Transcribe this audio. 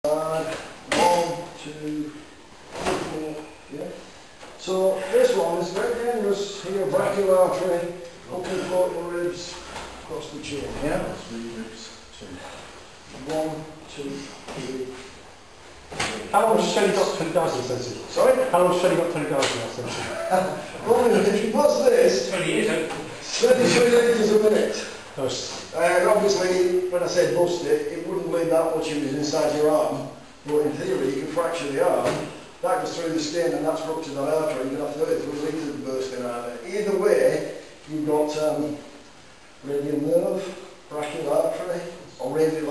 1, 2, 3, 4, yeah. So this one is very dangerous here, brachial artery, up and floating ribs, across the chin, yeah? 3 ribs, 2. 1, 2, 3. How long has Shelley got to the guys in Sensei? Sorry? How long has Shelley got to the guys in Sensei? Well, if you watch this, 20 years, 33 litres a minute. Nice. And obviously, when I said bust it, it wouldn't leave that much of it inside your arm. But in theory, you can fracture the arm, that goes through the skin and that's ruptured that artery, you can have 33 litres bursting out of it. Either way, you've got radial nerve, brachial artery, or radial